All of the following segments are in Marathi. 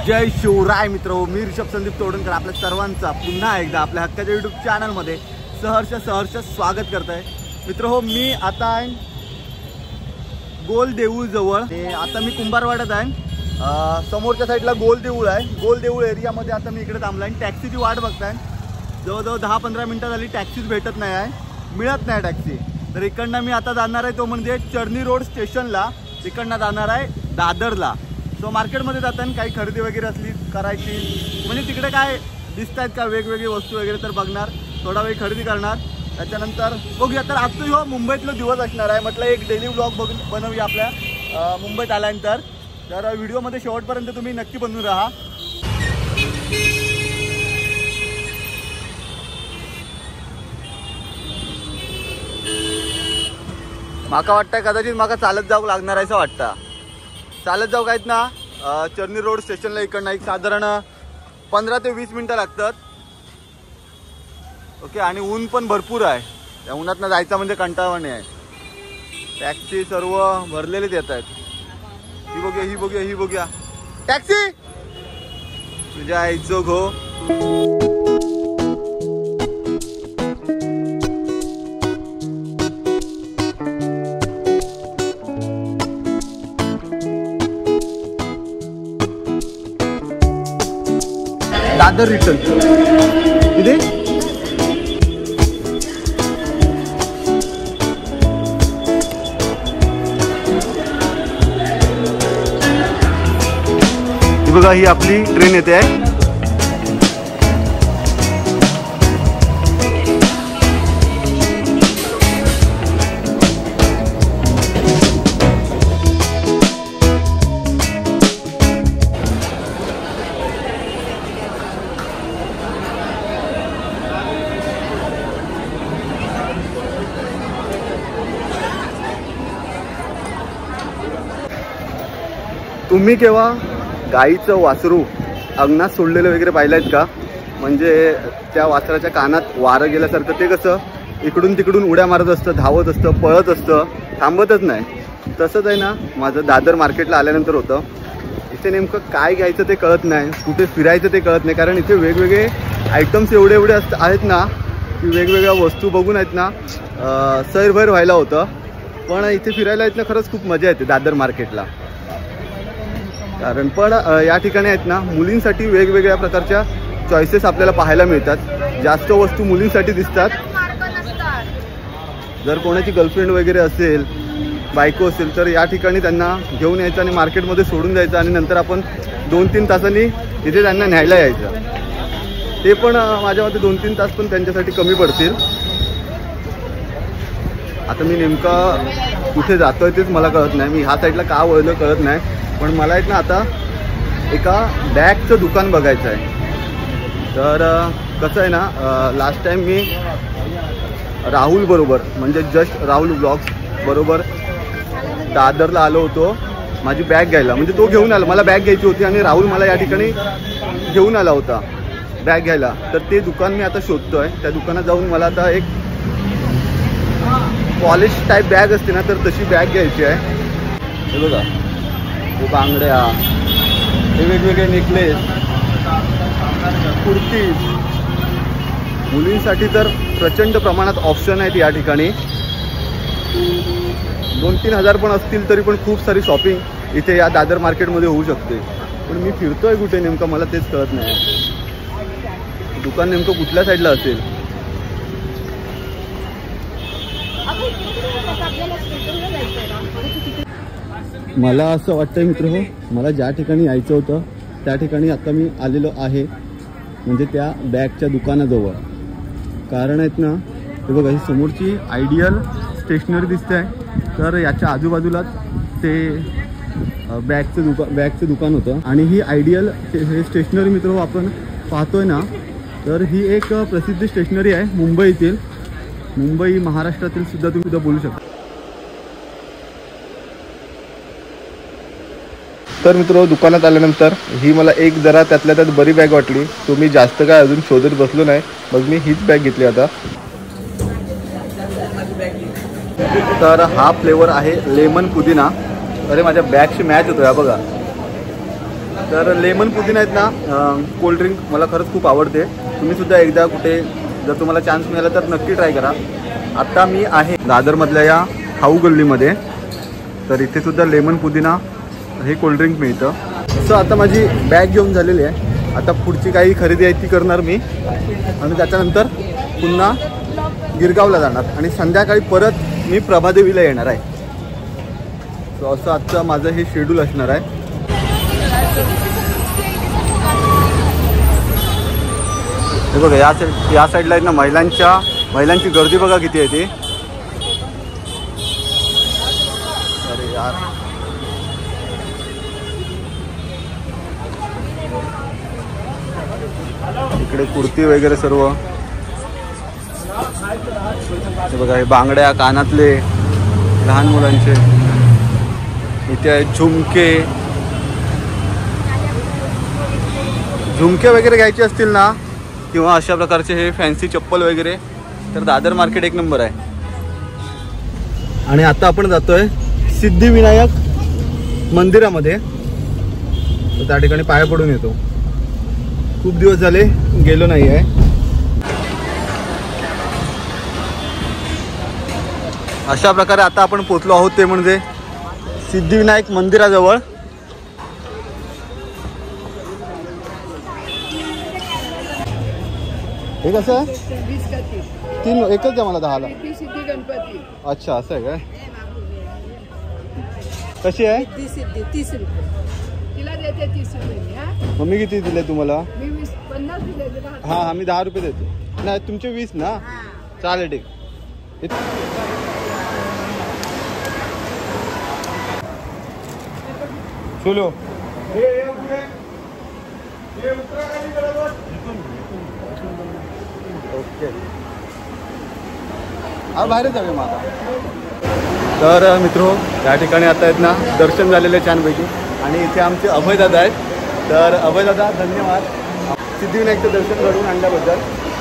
जय शिवराय मित्र, मी ऋषभ संदीप तोडणकर आपल्या सर्वांचा पुन्हा एकदा आपल्या हक्काच्या यूट्यूब चॅनलमध्ये सहर्ष स्वागत करत आहे मित्र हो. मी आता आहे गोल देऊळ जवळ, आता मी कुंभारवाड्यात आहे. समोरच्या साईडला गोल देऊळ आहे. गोल देऊळ एरियामध्ये आता मी इकडे थांबला आहे. टॅक्सीची वाट बघताय. जवळजवळ 10-15 मिनटं झाली टॅक्सीच भेटत नाही आहे, मिळत नाही टॅक्सी. तर इकडनं मी आता जाणार आहे तो म्हणजे चर्नी रोड स्टेशनला. तिकडनं जाणार आहे दादरला. सो मार्केटमध्ये जाताना काही खरेदी वगैरे असली करायची, म्हणजे तिकडे काय दिसत आहेत का वेगवेगळी वस्तू वगैरे तर बघणार, थोडा वेळ खरेदी करणार. त्याच्यानंतर बघूया. तर आजचा हो मुंबईतला दिवस असणार आहे. म्हटलं एक डेली व्लॉग बनवूया आपल्या मुंबईत आल्यानंतर. तर व्हिडिओमध्ये शेवटपर्यंत तुम्ही नक्की बनवून राहा. माका वाटतंय कदाचित माका चालत जाऊ लागणार आहे असं वाटतं. चालत जाऊ काहीत ना चर्नी रोड स्टेशनला इकडनं एक साधारण 15 ते 20 मिनटं लागतात. ओके. आणि ऊन पण भरपूर आहे. त्या उन्हातनं जायचं म्हणजे कंटाळवाणी आहे. टॅक्सी सर्व भरलेलेच येत आहेत. ही बघूया टॅक्सी तुझ्या आईचो घो. दादर रिटर्न इथे बघा, ही आपली ट्रेन येते आहे. तुम्ही केव्हा गाईचं वासरू अंगणात सोडलेलं वगैरे पाहिलं आहेत का? म्हणजे त्या वासराच्या कानात वारं गेल्यासारखं ते कसं इकडून तिकडून उड्या मारत असतं, धावत असतं, पळत असतं, थांबतच नाही. तसंच आहे ना माझं दादर मार्केटला आल्यानंतर होतं. इथे नेमकं काय घ्यायचं ते कळत नाही, कुठे फिरायचं ते कळत नाही. कारण इथे वेगवेगळे आयटम्स एवढे आहेत ना की वेगवेगळ्या वस्तू बघून आहेत ना सैरभैर व्हायला होतं. पण इथे फिरायला आहेत ना खरंच खूप मजा येते दादर मार्केटला. कारण पण या ठिकाणी आहेत ना मुलींसाठी वेगवेगळ्या प्रकारच्या चॉईसेस आपल्याला पाहायला मिळतात. जास्त वस्तू मुलींसाठी दिसतात. जर कोणाची गर्लफ्रेंड वगैरे असेल, बायको असेल तर या ठिकाणी त्यांना घेऊन यायचं आणि मार्केटमध्ये सोडून द्यायचं आणि नंतर आपण 2-3 तासांनी इथे त्यांना न्यायला यायचं. ते पण माझ्या मते 2-3 तास पण त्यांच्यासाठी कमी पडतील. आता मी नेमका कुठे जातोय तेच मला कळत नाही. मी ह्या साईडला का वळलं कळत नाही. पण मला आहेत ना आता एका बॅगचं दुकान बघायचं आहे. तर कसं आहे ना लास्ट टाईम मी राहुल बरोबर म्हणजे जस्ट राहुल ब्लॉग्स बरोबर दादरला आलो होतो माझी बॅग घ्यायला. म्हणजे तो घेऊन आला, मला बॅग घ्यायची होती आणि राहुल मला या ठिकाणी घेऊन आला होता बॅग घ्यायला. तर ते दुकान मी आता शोधतोय. त्या दुकानात जाऊन मला आता एक पॉलिश टाईप बॅग असते ना तर तशी बॅग घ्यायची आहे. हे बघा, हे बांगड्या, हे वेगवेगळे नेकलेस, कुर्तीज. मुलींसाठी तर प्रचंड प्रमाणात ऑप्शन आहेत या ठिकाणी. 2-3 हजार पण असतील तरी पण खूप सारी शॉपिंग इथे या दादर मार्केटमध्ये होऊ शकते. पण मी फिरतोय कुठे नेमकं मला तेच कळत नाही. दुकान नेमकं कुठल्या साईडला असेल? मला असं वाटतंय मित्र हो, मला ज्या ठिकाणी यायचं होतं त्या ठिकाणी आता मी आलेलो आहे. म्हणजे त्या बॅगच्या दुकानाजवळ. कारण आहेत ना हे बघा, ही समोरची आयडियल स्टेशनरी दिसते आहे. तर याच्या आजूबाजूलाच ते बॅगचं दुकान होतं. आणि ही आयडियल हे स्टेशनरी मित्र हो आपण पाहतोय ना, तर ही एक प्रसिद्ध स्टेशनरी आहे मुंबईतील. मुंबई महाराष्ट्रातील सुद्धा तुम्ही इथं बोलू शकता. तर मित्र दुकानात आल्यानंतर ही मला एक जरा त्यातल्या त्यात बरी बॅग वाटली. तो मी जास्त काय अजून शोधत बसलो नाही. मग मी हीच बॅग घेतली आता. तर हा फ्लेवर आहे लेमन पुदिना. अरे माझ्या बॅगशी मॅच होतो या बघा. तर लेमन पुदिना आहेत ना, कोल्ड्रिंक मला खरंच खूप आवडते. तुम्ही सुद्धा एकदा कुठे जर तुम्हाला चान्स मिळाला तर नक्की ट्राय करा. आता मी आहे दादरमधल्या या खाऊ गल्लीमध्ये, तर इथे सुद्धा लेमन पुदिना हे कोल्ड्रिंक मिळतं. असं आता माझी बॅग घेऊन झालेली आहे. आता पुढची काही खरेदी आहे ती करणार मी आणि त्याच्यानंतर पुन्हा गिरगावला जाणार आणि संध्याकाळी परत मी प्रभादेवीला येणार आहे. सो असं आजचं माझं हे शेड्यूल असणार आहे. हे बघा या साईडला आहेत ना महिलांची गर्दी बघा किती आहे ती. अरे यार, इकडे कुर्ती वगैरे सर्व. हे बघा हे बांगड्या कानातले लहान मुलांचे. इथे आहेत झुमके वगैरे घ्यायचे असतील ना, किंवा अशा प्रकारचे हे फॅन्सी चप्पल वगैरे, तर दादर मार्केट एक नंबर आहे. आणि आता आपण जातोय सिद्धिविनायक मंदिरामध्ये, तर त्या ठिकाणी पाया पडून येतो. खूप दिवस झाले गेलो नाही आहे. अशा प्रकारे आता आपण पोचलो आहोत, ते म्हणजे सिद्धिविनायक मंदिराजवळ. हे कसं आहे? 3 एकच द्या मला 10ला. अच्छा असं आहे काय? कशी आहे? 30 रुपये तिला देते. 30 रुपये. मम्मी किती दिले तुम्हाला? मी 50 दिले. हा मी 10 रुपये देतो. नाही तुमचे 20 ना. चालेल ठीक. चलो ओके, हा बाहेर जावे माझा. तर मित्रो या ठिकाणी आता आहेत ना दर्शन झालेले छानपैकी. आणि इथे आमचे अभयदादा आहेत. तर अभयदादा धन्यवाद सिद्धिविनायकचं दर्शन घडवून आणल्याबद्दल.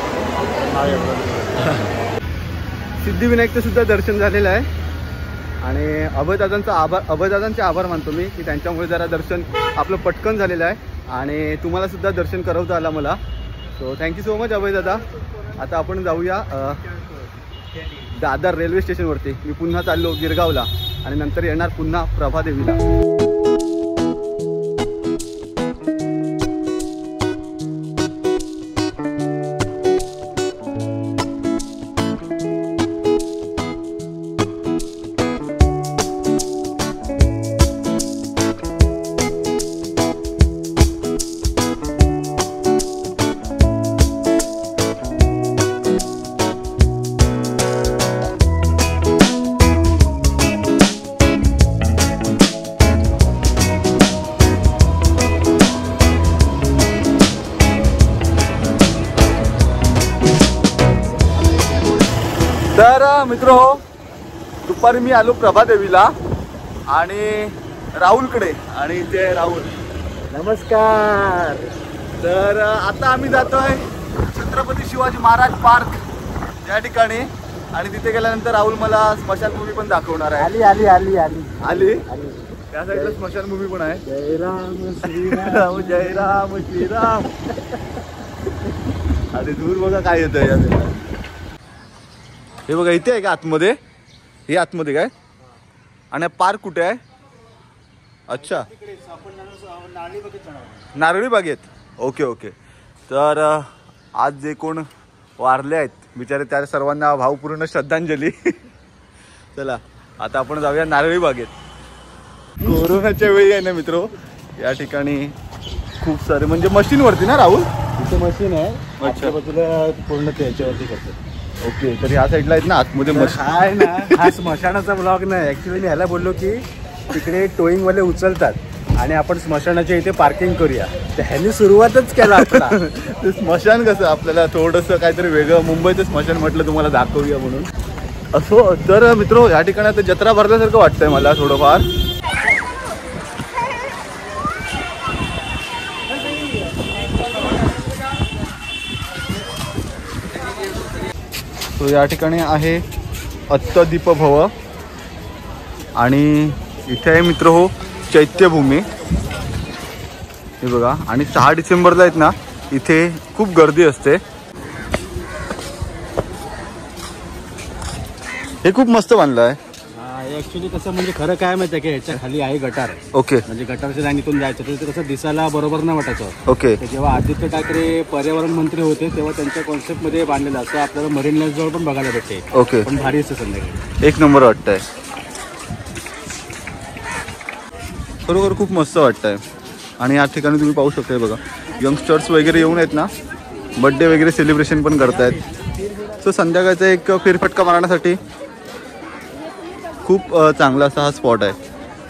सिद्धिविनायकचं सुद्धा दर्शन झालेलं आहे आणि अभयदादांचे आभार मानतो मी की त्यांच्यामुळे जरा दर्शन आपलं पटकन झालेलं आहे आणि तुम्हाला सुद्धा दर्शन करवता आला मला. सो थँक्यू सो मच अभयदादा. आता आपण जाऊया दादर रेल्वे स्टेशनवरती. मी पुन्हा चाललो गिरगावला आणि नंतर येणार पुन्हा प्रभादेवीला. तर मित्र हो, दुपारी मी आलो प्रभादेवीला आणि राहुलकडे. आणि इथे राहुल, नमस्कार. तर आता आम्ही जातोय छत्रपती शिवाजी महाराज पार्क या ठिकाणी. आणि तिथे गेल्यानंतर राहुल मला स्मशानभूमी पण दाखवणार आहे. आली आली आली आली आली त्या साईडला स्मशानभूमी पण आहे. जय राम श्रीराम जय राम श्रीराम. अरे दूर बघा काय येतंय या साईडला. हे बघा इथे आहे का आतमध्ये? हे आतमध्ये काय? आणि पार्क कुठे आहे? अच्छा नारळी बागेत. Okay okay. तर आज जे कोण वारले आहेत बिचारे त्या सर्वांना भावपूर्ण श्रद्धांजली. चला आता आपण जाऊया नारळी बागेत. कोरोनाच्या वेळी आहे ना मित्रो या ठिकाणी खूप सारे म्हणजे मशीनवरती ना राहुल? इथे मशीन आहे. अच्छा बाजूला पूर्ण त्याच्यावरती करतात. ओके. तर ह्या साईडला आहेत ना आतमध्ये मशीन आहे ना. हा स्मशानाचा ब्लॉग नाही ऍक्च्युली. मी ह्याला बोललो की तिकडे टोईंग वाले उचलतात आणि आपण स्मशानाच्या इथे पार्किंग करूया. तर ह्यानी सुरुवातच केला आपला. ते स्मशान कसं आपल्याला थोडंसं काहीतरी वेगळं मुंबईचं स्मशान म्हटलं तुम्हाला दाखवूया म्हणून. असो तर मित्रो या ठिकाणी आता जत्रा भरल्यासारखं वाटतंय मला थोडंफार. तो या ठिकाणी आहे अत्तदीपभव आणि इथे आहे मित्र हो चैत्यभूमी. हे बघा. आणि 6 डिसेंबरला आहेत ना इथे खूप गर्दी असते. हे खूप मस्त बांधलं आहे. ऍक्च्युली कसं म्हणजे खरं काय माहिती आहे की ह्याच्या खाली आहे गटार. ओके. म्हणजे गटारच्या लाईनीतून जायचं तर ते कसं दिसायला बरोबर नाही वाटायचं. ओके. जेव्हा आदित्य ठाकरे पर्यावरण मंत्री होते तेव्हा त्यांच्या कॉन्सेप्ट मध्ये बांधलेलं असं आपल्याला मरीन लाईन जवळ पण बघायला भेटते. ओके. पण भारी असते संध्याकाळी. एक नंबर वाटतंय. खरोखर खूप मस्त वाटतंय. आणि या ठिकाणी तुम्ही पाहू शकता बघा यंगस्टर्स वगैरे येऊन आहेत ना बर्थडे वगैरे सेलिब्रेशन पण करतायत. सो संध्याकाळचा एक फेरफटका मारण्यासाठी खूप चांगला असा हा स्पॉट आहे.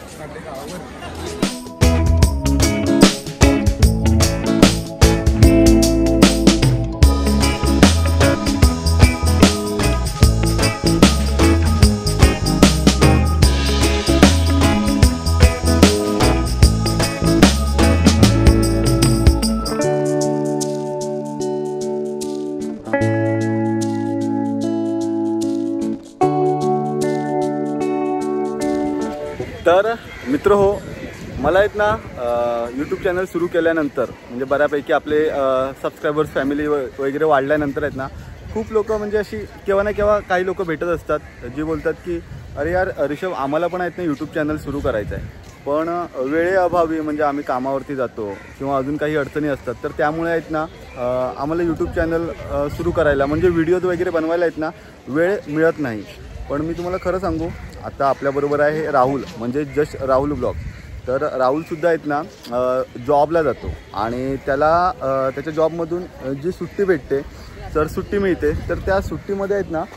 तर मित्र हो, मला आहेत ना यूट्यूब चॅनल सुरू केल्यानंतर म्हणजे बऱ्यापैकी आपले सबस्क्रायबर्स फॅमिली वगैरे वाढल्यानंतर आहेत ना खूप लोक म्हणजे अशी केव्हा ना केव्हा काही लोक भेटत असतात जी बोलतात की अरे यार ऋषभ आम्हाला पण आहेत ना यूट्यूब चॅनल सुरू करायचं आहे, पण वेळेअभावी म्हणजे आम्ही कामावरती जातो किंवा अजून काही अडचणी असतात, तर त्यामुळे आहेत ना आम्हाला यूट्यूब चॅनल सुरू करायला म्हणजे व्हिडिओज वगैरे बनवायला आहेत ना वेळ मिळत नाही. पण मी तुम्हाला खरं सांगू, आता आपल्याबरोबर आहे राहुल म्हणजे जस्ट राहुल ब्लॉग. तर राहुलसुद्धा आहेत ना जॉबला जातो आणि त्याला त्याच्या जॉबमधून जी सुट्टी भेटते तर सुट्टी मिळते, तर त्या सुट्टीमध्ये आहेत ना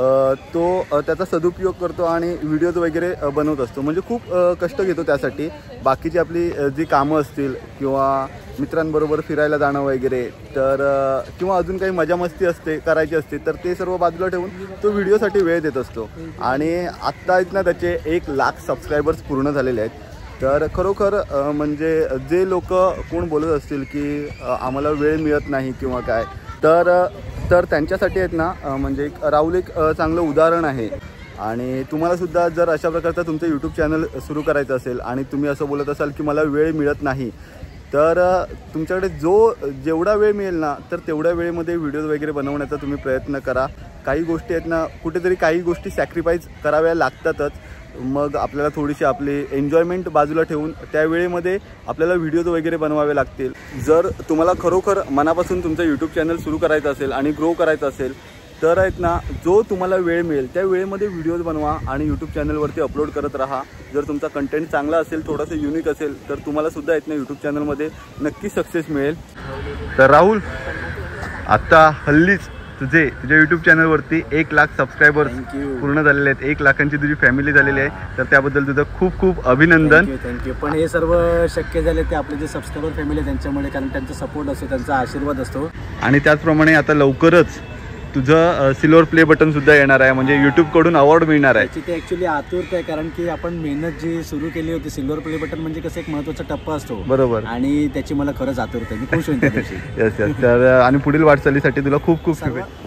तो त्याचा सदुपयोग करतो आणि व्हिडिओज वगैरे बनवत असतो. म्हणजे खूप कष्ट घेतो त्यासाठी. बाकीची आपली जी कामं असतील किंवा मित्रांबरोबर फिरायला जाणं वगैरे तर किंवा अजून काही मजा मस्ती असते करायची असते तर ते सर्व बाजूला ठेवून तो व्हिडिओसाठी वेळ देत असतो. आणि आत्ता आहेत ना त्याचे 1 लाख सबस्क्रायबर्स पूर्ण झालेले आहेत. तर खरोखर म्हणजे जे लोक कोण बोलत असतील की आम्हाला वेळ मिळत नाही किंवा काय, तर त्यांच्यासाठी आहेत ना म्हणजे राहुल एक चांगलं उदाहरण आहे. आणि तुम्हालासुद्धा जर अशा प्रकारचं तुमचं यूट्यूब चॅनल सुरू करायचं असेल आणि तुम्ही असं बोलत असाल की मला वेळ मिळत नाही, तर तुमच्याकडे जेवढा वेळ मिळेल ना तर तेवढ्या वेळेमध्ये व्हिडिओज वगैरे बनवण्याचा तुम्ही प्रयत्न करा. काही गोष्टी आहेत ना कुठेतरी काही गोष्टी सॅक्रिफाईस कराव्या लागतातच. मग आपल्याला थोडीशी आपली एन्जॉयमेंट बाजूला ठेवून त्या वेळेमध्ये आपल्याला व्हिडिओज वगैरे बनवावे लागतील. जर तुम्हाला खरोखर मनापासून तुमचं यूट्यूब चॅनल सुरू करायचं असेल आणि ग्रो करायचं असेल तर आहेत ना जो तुम्हाला वेळ मिळेल त्या वेळेमध्ये व्हिडिओज बनवा आणि यूट्यूब चॅनलवरती अपलोड करत राहा. जर तुमचा कंटेंट चांगला असेल, थोडंसं युनिक असेल तर तुम्हालासुद्धा आहेत ना यूट्यूब चॅनलमध्ये नक्की सक्सेस मिळेल. तर राहुल, आत्ता हल्लीच तुझ्या यूट्यूब चॅनलवरती 1 लाख सबस्क्रायबर्स पूर्ण झालेले आहेत. 1 लाखांची तुझी फॅमिली झालेली आहे, तर त्याबद्दल तुझं खूप खूप अभिनंदन. थँक्यू. पण हे सर्व शक्य झाले ते आपले जे सबस्क्रायबर फॅमिली आहे त्यांच्यामुळे, कारण त्यांचा सपोर्ट असतो, त्यांचा आशीर्वाद असतो. आणि त्याचप्रमाणे आता लवकरच तुझं सिल्वर प्ले बटन सुद्धा येणार आहे, म्हणजे यूट्यूबकडून अवॉर्ड मिळणार आहे. त्याची ते ॲक्च्युली आतुरता आहे, कारण की आपण मेहनत जी सुरू केली होती, सिल्वर प्ले बटन म्हणजे कसं एक महत्त्वाचा टप्पा असतो. बरोबर. आणि त्याची मला खरंच आतुरता आहे. मी खुश होईल त्याची. Yes yes. तर आणि पुढील वाटचालीसाठी तुला खूप खूप शुभेच्छा.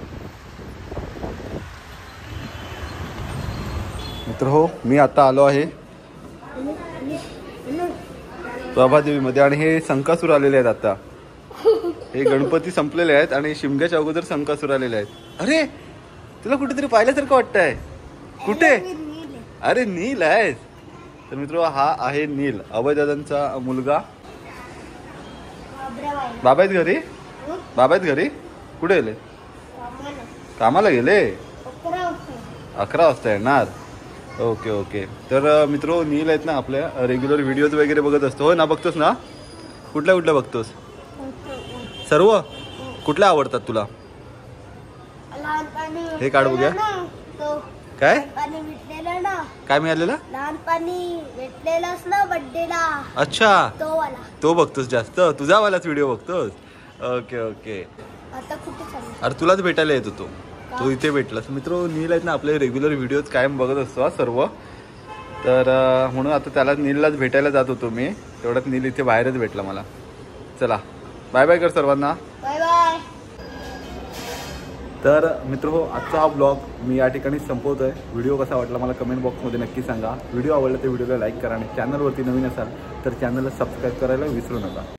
मित्र हो, मी आता आलो आहे प्रभादेवीमध्ये आणि हे संकासूर आलेले आहेत. आता हे गणपती संपलेले आहेत आणि शिमग्याच्या अगोदर संकासूर आलेले आहेत. अरे तुला कुठेतरी पाहिल्यासारखं वाटतंय. कुठे? अरे नील आहे. तर मित्र हा आहे नील, अभयदादांचा मुलगा. बाबा आहेत घरी? बाबा आहेत घरी? कुठे गेले? कामाला गेले. 11 वाजता येणार. Okay okay. तर मित्र नील आहेत ना आपल्या रेग्युलर व्हिडिओज वगैरे बघत असतो. हो ना, बघतोस ना? कुठल्या कुठल्या बघतोस? सर्व. कुठल्या आवडतात तुला? हे काढ बघूया. काय काय मिळालेला? लहानपणी भेटलेलास ना बर्थडेला. अच्छा, तो बघतोस जास्त. तुझा वालाच व्हिडिओ बघतोस. Okay okay. आता कुठे चालला? अरे तुलाच भेटायला येतो तो इथे भेटलास. मित्र नील आहेत ना आपले रेग्युलर व्हिडिओज कायम बघत असतो हा सर्व. तर म्हणून आता त्याला नीललाच भेटायला जात होतो मी. तेवढ्यात नील इथे बाहेरच भेटला मला. चला बाय बाय कर सर्वांना. Bye bye. तर मित्र हो, आजचा हा ब्लॉग मी या ठिकाणी संपवतो आहे. व्हिडिओ कसा वाटला मला कमेंट बॉक्समध्ये नक्की सांगा. व्हिडिओ आवडला तर व्हिडिओला लाईक करा आणि चॅनलवरती नवीन असाल तर चॅनलला सबस्क्राईब करायला विसरू नका.